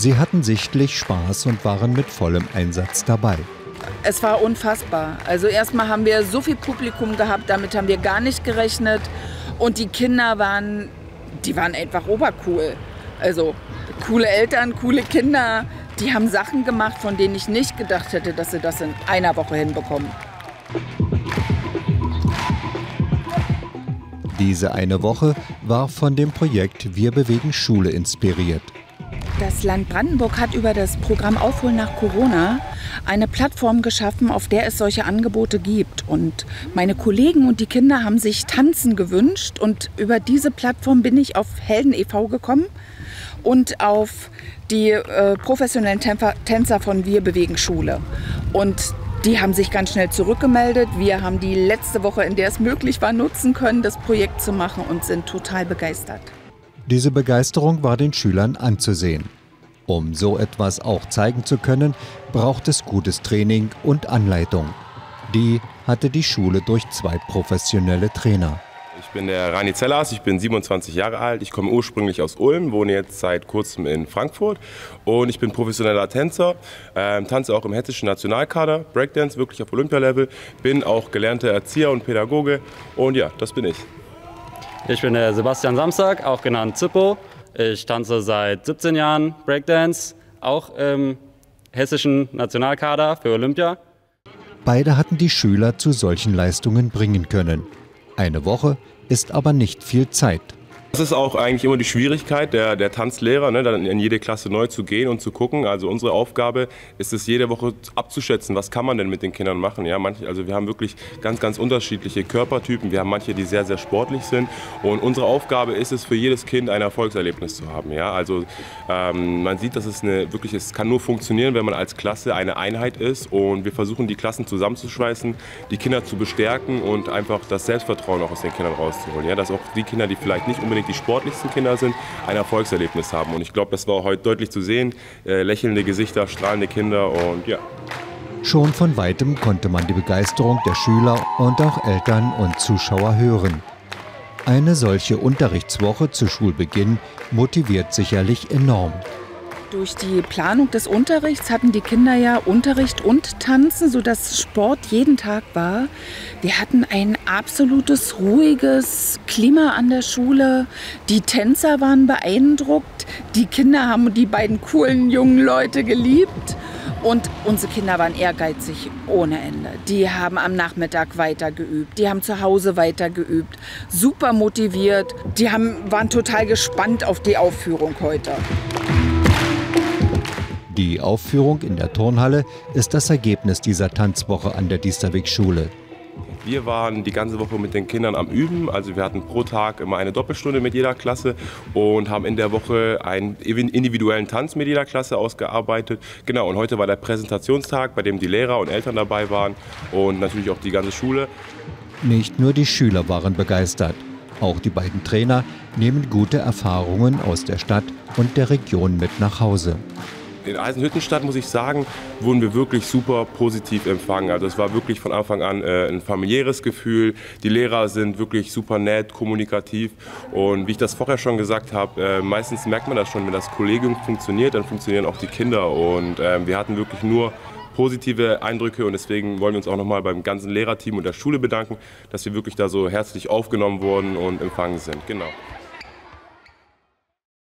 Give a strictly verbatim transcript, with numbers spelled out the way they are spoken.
Sie hatten sichtlich Spaß und waren mit vollem Einsatz dabei. Es war unfassbar. Also erstmal haben wir so viel Publikum gehabt, damit haben wir gar nicht gerechnet. Und die Kinder waren, die waren einfach obercool. Also coole Eltern, coole Kinder, die haben Sachen gemacht, von denen ich nicht gedacht hätte, dass sie das in einer Woche hinbekommen. Diese eine Woche war von dem Projekt Wir bewegen Schule inspiriert. Das Land Brandenburg hat über das Programm Aufholen nach Corona eine Plattform geschaffen, auf der es solche Angebote gibt. Und meine Kollegen und die Kinder haben sich Tanzen gewünscht. Und über diese Plattform bin ich auf Helden e V gekommen und auf die äh, professionellen Tänzer, Tänzer von Wir bewegen Schule. Und die haben sich ganz schnell zurückgemeldet. Wir haben die letzte Woche, in der es möglich war, nutzen können, das Projekt zu machen und sind total begeistert. Diese Begeisterung war den Schülern anzusehen. Um so etwas auch zeigen zu können, braucht es gutes Training und Anleitung. Die hatte die Schule durch zwei professionelle Trainer. Ich bin der Rani Zellers, ich bin siebenundzwanzig Jahre alt, ich komme ursprünglich aus Ulm, wohne jetzt seit kurzem in Frankfurt und ich bin professioneller Tänzer, äh, tanze auch im hessischen Nationalkader, Breakdance, wirklich auf Olympialevel, bin auch gelernter Erzieher und Pädagoge und ja, das bin ich. Ich bin der Sebastian Samstag, auch genannt Zippo. Ich tanze seit siebzehn Jahren Breakdance, auch im hessischen Nationalkader für Olympia. Beide hatten die Schüler zu solchen Leistungen bringen können. Eine Woche ist aber nicht viel Zeit. Das ist auch eigentlich immer die Schwierigkeit der, der Tanzlehrer, ne, dann in jede Klasse neu zu gehen und zu gucken. Also unsere Aufgabe ist es, jede Woche abzuschätzen, was kann man denn mit den Kindern machen. Ja, manche, also wir haben wirklich ganz, ganz unterschiedliche Körpertypen. Wir haben manche, die sehr, sehr sportlich sind. Und unsere Aufgabe ist es, für jedes Kind ein Erfolgserlebnis zu haben. Ja, also ähm, man sieht, dass es eine, wirklich, es kann nur funktionieren, wenn man als Klasse eine Einheit ist. Und wir versuchen, die Klassen zusammenzuschweißen, die Kinder zu bestärken und einfach das Selbstvertrauen auch aus den Kindern rauszuholen. Ja, dass auch die Kinder, die vielleicht nicht unbedingt die sportlichsten Kinder sind, ein Erfolgserlebnis haben. Und ich glaube, das war heute deutlich zu sehen. Äh, lächelnde Gesichter, strahlende Kinder und ja. Schon von weitem konnte man die Begeisterung der Schüler und auch Eltern und Zuschauer hören. Eine solche Unterrichtswoche zu Schulbeginn motiviert sicherlich enorm. Durch die Planung des Unterrichts hatten die Kinder ja Unterricht und Tanzen, sodass Sport jeden Tag war. Wir hatten ein absolutes, ruhiges Klima an der Schule. Die Tänzer waren beeindruckt. Die Kinder haben die beiden coolen jungen Leute geliebt. Und unsere Kinder waren ehrgeizig ohne Ende. Die haben am Nachmittag weiter geübt, die haben zu Hause weiter geübt, super motiviert. Die haben, waren total gespannt auf die Aufführung heute. Die Aufführung in der Turnhalle ist das Ergebnis dieser Tanzwoche an der Diesterweg-Schule. Wir waren die ganze Woche mit den Kindern am Üben, also wir hatten pro Tag immer eine Doppelstunde mit jeder Klasse und haben in der Woche einen individuellen Tanz mit jeder Klasse ausgearbeitet. Genau, und heute war der Präsentationstag, bei dem die Lehrer und Eltern dabei waren und natürlich auch die ganze Schule. Nicht nur die Schüler waren begeistert, auch die beiden Trainer nehmen gute Erfahrungen aus der Stadt und der Region mit nach Hause. In Eisenhüttenstadt, muss ich sagen, wurden wir wirklich super positiv empfangen. Also es war wirklich von Anfang an äh, ein familiäres Gefühl. Die Lehrer sind wirklich super nett, kommunikativ. Und wie ich das vorher schon gesagt habe, äh, meistens merkt man das schon, wenn das Kollegium funktioniert, dann funktionieren auch die Kinder. Und äh, wir hatten wirklich nur positive Eindrücke und deswegen wollen wir uns auch nochmal beim ganzen Lehrerteam und der Schule bedanken, dass wir wirklich da so herzlich aufgenommen wurden und empfangen sind. Genau.